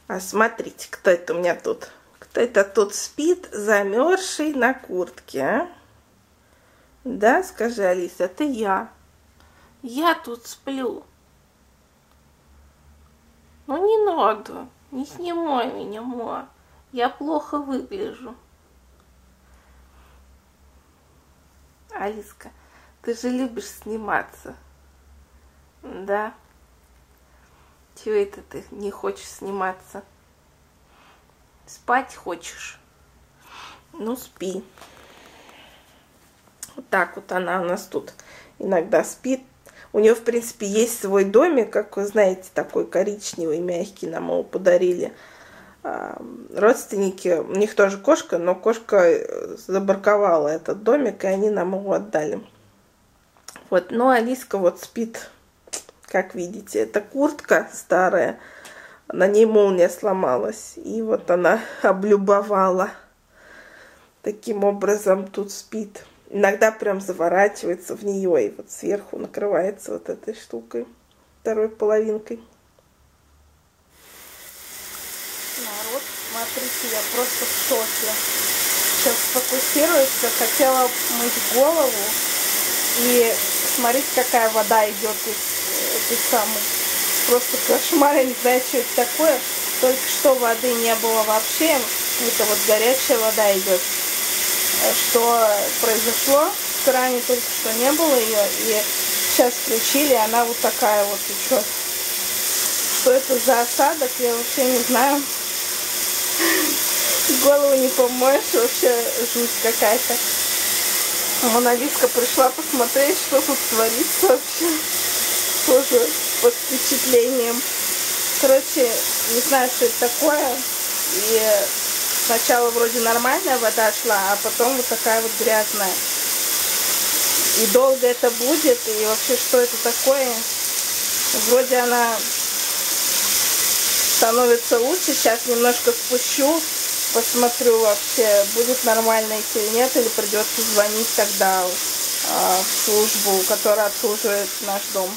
А смотрите, кто это у меня тут? Кто это тут спит, замерзший на куртке, а? Да, скажи, Алиса, это я. Я тут сплю. Ну не надо, не снимай меня, ма. Я плохо выгляжу. Алиска, ты же любишь сниматься. Да? Чего это ты не хочешь сниматься? Спать хочешь? Ну, спи. Вот так вот она у нас тут иногда спит. У нее, в принципе, есть свой домик, как вы знаете, такой коричневый, мягкий, нам его подарили родственники. У них тоже кошка, но кошка забраковала этот домик, и они нам его отдали. Вот, но Алиска вот спит, как видите. Это куртка старая, на ней молния сломалась, и вот она облюбовала. Таким образом тут спит. Иногда прям заворачивается в нее и вот сверху накрывается вот этой штукой, второй половинкой. Народ, смотрите, я просто в шоке. Сейчас сфокусируется, хотела мыть голову, и смотрите, какая вода идет из этой самой. Просто кошмар, я не знаю, что это такое. Только что воды не было вообще, это вот горячая вода идет. Что произошло, в кране только что не было ее, и сейчас включили, и она вот такая вот течет. Что это за осадок, я вообще не знаю. Голову не помоешь, вообще жуть какая-то. Вон Алиска пришла посмотреть, что тут творится вообще. Тоже под впечатлением. Короче, не знаю, что это такое. И сначала вроде нормальная вода шла, а потом вот такая вот грязная. И долго это будет, и вообще что это такое? Вроде она становится лучше. Сейчас немножко спущу, посмотрю вообще, будет нормально идти или нет, или придется звонить тогда в службу, которая обслуживает наш дом.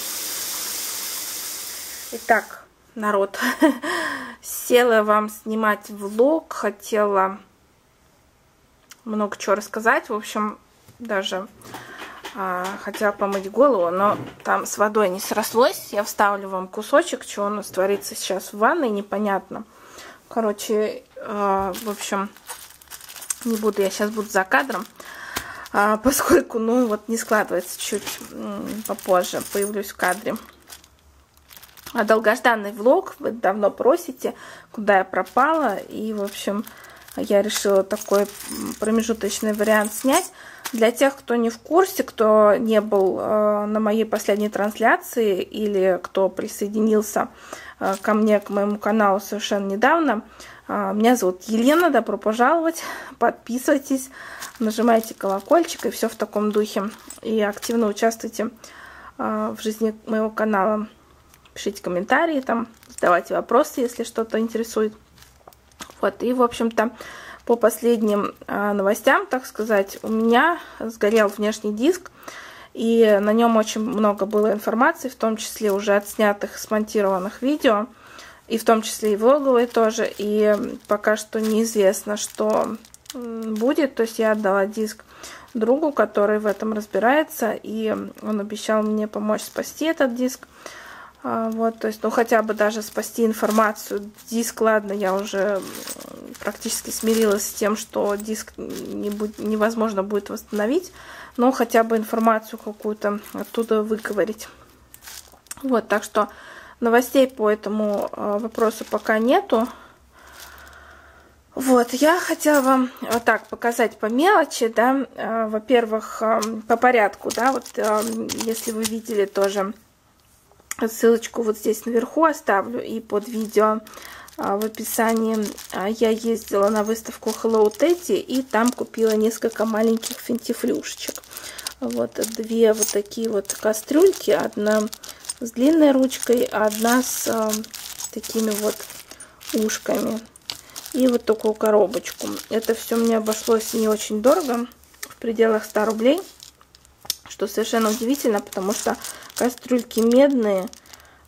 Итак, народ, села вам снимать влог, хотела много чего рассказать, в общем, даже хотела помыть голову, но там с водой не срослось. Я вставлю вам кусочек, что у нас творится сейчас в ванной, непонятно. Короче, в общем, не буду, я сейчас буду за кадром, поскольку, ну, вот не складывается, чуть попозже появлюсь в кадре. Долгожданный влог, вы давно просите, куда я пропала, и, в общем, я решила такой промежуточный вариант снять. Для тех, кто не в курсе, кто не был на моей последней трансляции или кто присоединился ко мне, к моему каналу совершенно недавно, меня зовут Елена, добро пожаловать, подписывайтесь, нажимайте колокольчик и все в таком духе, и активно участвуйте в жизни моего канала. Пишите комментарии, там, задавайте вопросы, если что-то интересует. Вот, и, в общем-то, по последним новостям, так сказать, у меня сгорел внешний диск, и на нем очень много было информации, в том числе уже отснятых, смонтированных видео, и в том числе и влоговые тоже, и пока что неизвестно, что будет. То есть я отдала диск другу, который в этом разбирается, и он обещал мне помочь спасти этот диск. Вот, то есть, ну, хотя бы даже спасти информацию. Диск, ладно, я уже практически смирилась с тем, что диск невозможно будет восстановить, но хотя бы информацию какую-то оттуда выковырить. Вот, так что новостей по этому вопросу пока нету. Вот, я хотела вам вот так показать по мелочи, да, во-первых, по порядку, да, вот, если вы видели тоже, ссылочку вот здесь наверху оставлю и под видео в описании. Я ездила на выставку Hello Teddy и там купила несколько маленьких финтифлюшечек. Вот две вот такие вот кастрюльки, одна с длинной ручкой, а одна с такими вот ушками. И вот такую коробочку. Это все мне обошлось не очень дорого, в пределах 100 рублей. Что совершенно удивительно, потому что кастрюльки медные,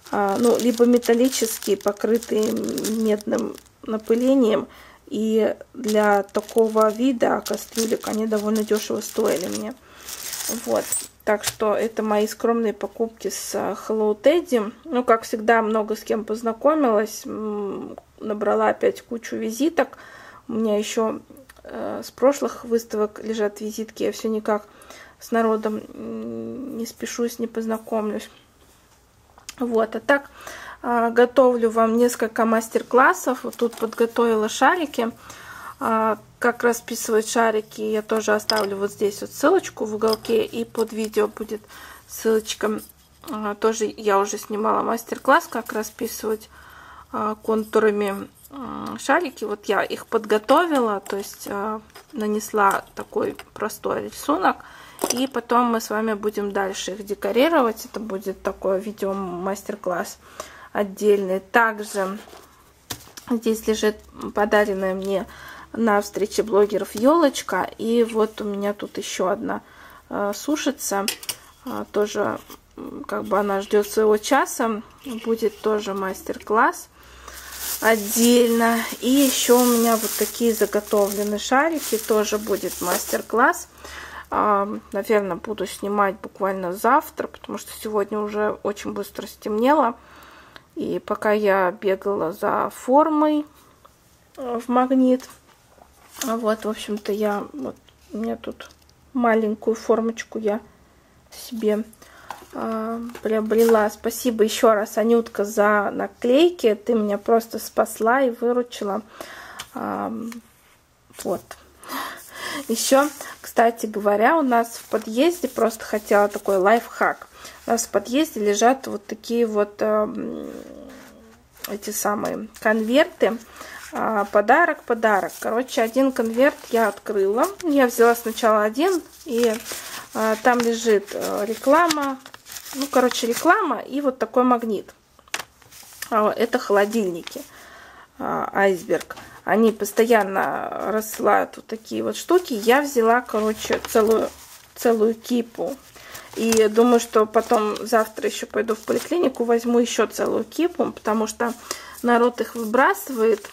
ну, либо металлические, покрытые медным напылением. И для такого вида кастрюлек они довольно дешево стоили мне. Вот. Так что это мои скромные покупки с Hello Teddy. Ну, как всегда, много с кем познакомилась. Набрала опять кучу визиток. У меня еще с прошлых выставок лежат визитки. Я все никак с народом не спешусь, не познакомлюсь. Вот. А так, готовлю вам несколько мастер-классов. Вот тут подготовила шарики. Как расписывать шарики, я тоже оставлю вот здесь вот ссылочку в уголке, и под видео будет ссылочка. Тоже я уже снимала мастер-класс, как расписывать контурами шарики. Вот я их подготовила, то есть нанесла такой простой рисунок, и потом мы с вами будем дальше их декорировать. Это будет такой видео мастер-класс отдельный. Также здесь лежит подаренная мне на встрече блогеров елочка, и вот у меня тут еще одна сушится, тоже как бы она ждет своего часа, будет тоже мастер-класс отдельно. И еще у меня вот такие заготовленные шарики, тоже будет мастер-класс. Наверное, буду снимать буквально завтра, потому что сегодня уже очень быстро стемнело, и пока я бегала за формой в Магнит. Вот, в общем-то, у меня тут маленькую формочку я себе приобрела. Спасибо еще раз, Анютка, за наклейки. Ты меня просто спасла и выручила. Вот. Еще, кстати говоря, у нас в подъезде, просто хотела такой лайфхак. У нас в подъезде лежат вот такие вот эти самые конверты. Подарок. Короче, один конверт я открыла. Я взяла сначала один, и там лежит реклама. Ну, короче, реклама и вот такой магнит. Это холодильники Айсберг. Они постоянно рассылают вот такие вот штуки. Я взяла, короче, целую кипу. И думаю, что потом завтра еще пойду в поликлинику, возьму еще целую кипу, потому что народ их выбрасывает.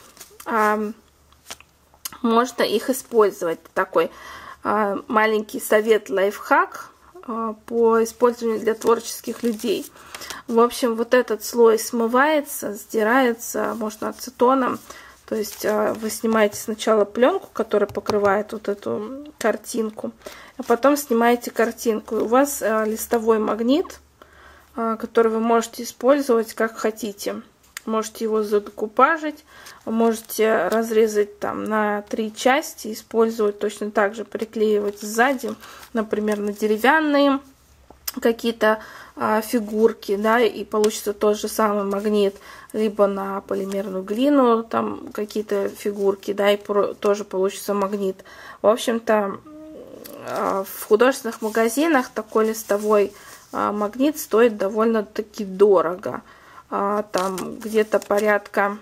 Можно их использовать. Такой маленький совет, лайфхак по использованию для творческих людей. В общем, вот этот слой смывается, сдирается, можно ацетоном. То есть вы снимаете сначала пленку, которая покрывает вот эту картинку, а потом снимаете картинку. И у вас листовой магнит, который вы можете использовать как хотите. Можете его задекупажить, можете разрезать там на 3 части, использовать точно так же, приклеивать сзади, например, на деревянные какие-то фигурки, да, и получится тот же самый магнит, либо на полимерную глину, там какие-то фигурки, да, и тоже получится магнит. В общем-то, в художественных магазинах такой листовой магнит стоит довольно-таки дорого. Там где-то порядка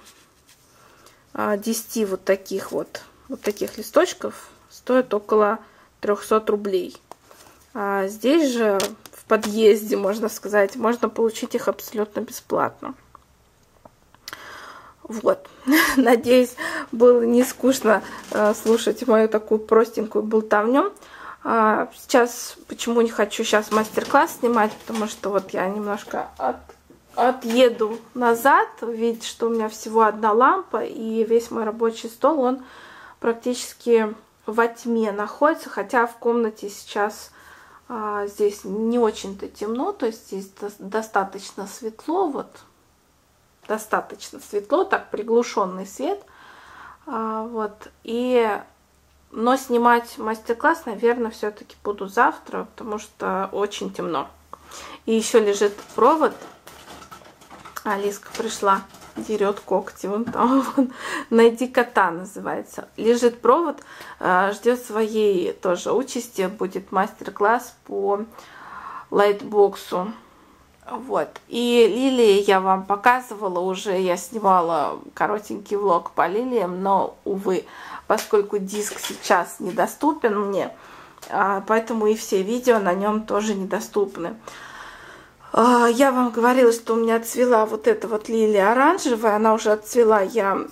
10 вот таких листочков стоит около 300 рублей. А здесь же в подъезде, можно сказать, можно получить их абсолютно бесплатно. Вот. Надеюсь, было не скучно слушать мою такую простенькую болтовню. Сейчас, почему не хочу сейчас мастер-класс снимать, потому что вот я немножко отъеду назад. Видите, что у меня всего одна лампа, и весь мой рабочий стол, он практически во тьме находится, хотя в комнате сейчас здесь не очень-то темно, то есть здесь достаточно светло, вот, достаточно светло, так, приглушенный свет, вот, но снимать мастер-класс, наверное, все-таки буду завтра, потому что очень темно. И еще лежит провод. Алиска пришла, дерет когти, вон там, вон. «Найди кота» называется. Лежит провод, ждет своей тоже участи, будет мастер-класс по лайтбоксу. Вот. И лилии я вам показывала уже, я снимала коротенький влог по лилиям, но, увы, поскольку диск сейчас недоступен мне, поэтому и все видео на нем тоже недоступны. Я вам говорила, что у меня отцвела вот эта вот лилия оранжевая. Она уже отцвела. Я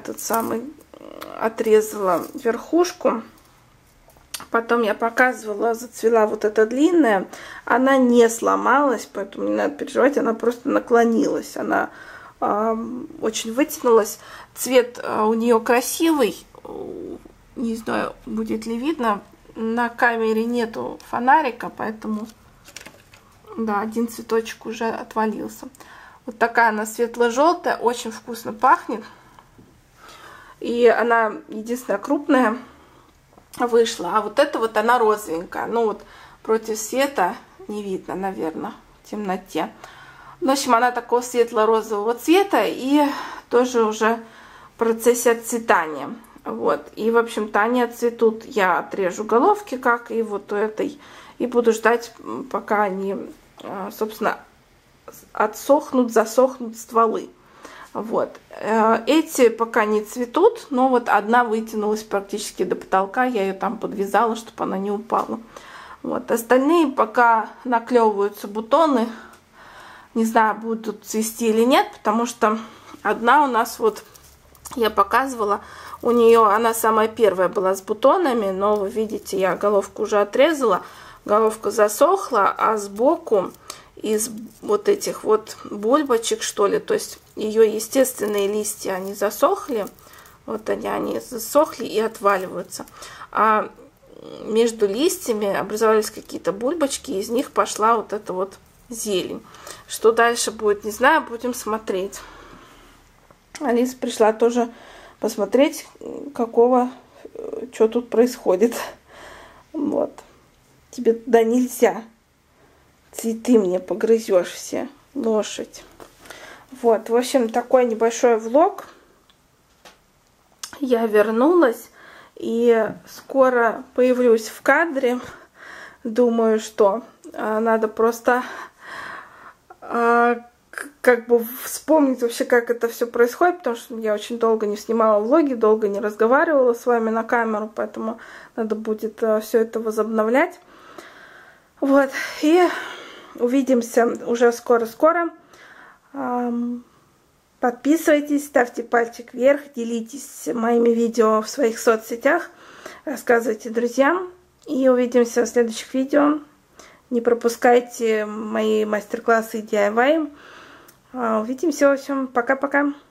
отрезала верхушку. Потом я показывала, зацвела вот эта длинная. Она не сломалась, поэтому не надо переживать. Она просто наклонилась. Она очень вытянулась. Цвет у нее красивый. Не знаю, будет ли видно. На камере нету фонарика, поэтому... Да, один цветочек уже отвалился. Вот такая она светло-желтая, очень вкусно пахнет. И она единственная крупная вышла. А вот эта вот она розовенькая. Ну вот против света не видно, наверное, в темноте. В общем, она такого светло-розового цвета и тоже уже в процессе отцветания. Вот. И, в общем-то, они отцветут. Я отрежу головки, как и вот у этой. И буду ждать, пока они, собственно, отсохнут, засохнут стволы. Вот. Эти пока не цветут, но вот одна вытянулась практически до потолка. Я ее там подвязала, чтобы она не упала. Вот. Остальные пока наклевываются бутоны. Не знаю, будут цвести или нет, потому что одна у нас вот, я показывала, у нее она самая первая была с бутонами, но вы видите, я головку уже отрезала. Головка засохла, а сбоку из вот этих вот бульбочек, что ли, то есть ее естественные листья, они засохли, вот они засохли и отваливаются. А между листьями образовались какие-то бульбочки, из них пошла вот эта вот зелень. Что дальше будет, не знаю, будем смотреть. Алиса пришла тоже посмотреть, что тут происходит. Вот. Тебе туда нельзя. Цветы мне погрызешь все. Лошадь. Вот. В общем, такой небольшой влог. Я вернулась. И скоро появлюсь в кадре. Думаю, что надо просто как бы вспомнить вообще, как это все происходит, потому что я очень долго не снимала влоги, долго не разговаривала с вами на камеру, поэтому надо будет все это возобновлять. Вот, и увидимся уже скоро-скоро. Подписывайтесь, ставьте пальчик вверх, делитесь моими видео в своих соцсетях, рассказывайте друзьям. И увидимся в следующих видео. Не пропускайте мои мастер-классы DIY. Увидимся, в общем, пока-пока.